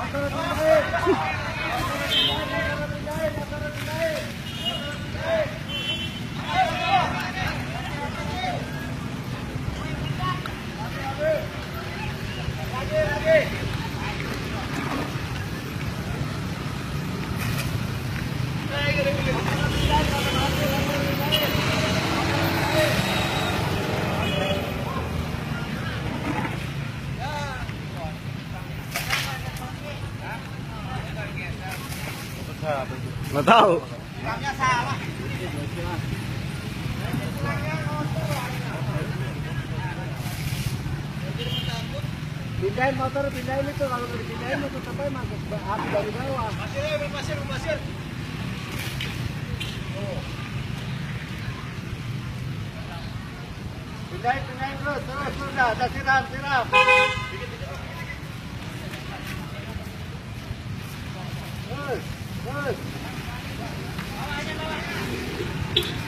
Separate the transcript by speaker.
Speaker 1: Nggak tahu.
Speaker 2: Pindahin motor, pindahin itu. Kalau nggak dipindahin motor sampai masuk api dari bawah. Pasir. Pindahin terus, udah siram. Terus.